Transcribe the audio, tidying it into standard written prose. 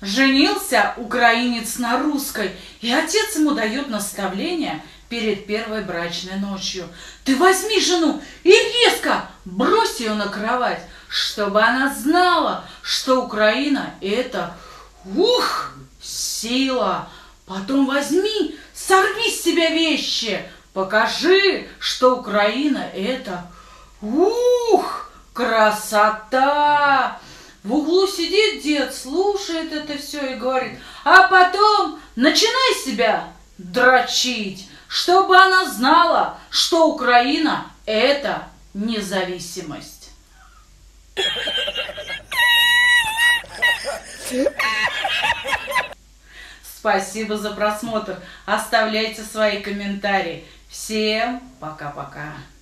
Женился украинец на русской, и отец ему дает наставление перед первой брачной ночью. Ты возьми жену и резко брось ее на кровать, чтобы она знала, что Украина – это сила. Потом возьми, сорви с себя вещи, покажи, что Украина – это красота. В углу сидит дед, слушает это все и говорит, а потом начинай себя дрочить, чтобы она знала, что Украина – это независимость. Спасибо за просмотр. Оставляйте свои комментарии. Всем пока-пока.